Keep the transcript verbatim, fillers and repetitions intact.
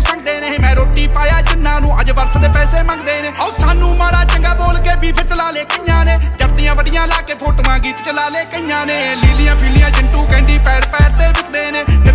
मैनू संगदे ने। मैं रोटी पाया जिन्हां नूं अज वर्स दे पैसे मंगदे ने। ओ सानू माड़ा चंगा बोल के बीफ चला ले कईयां ने। जफ्तियां वड्डियां ला के फोटोआं गीत चला ले कईयां ने। लीलियां पीलियां चिंटू कहंदी पैर पैर ते विकदे ने।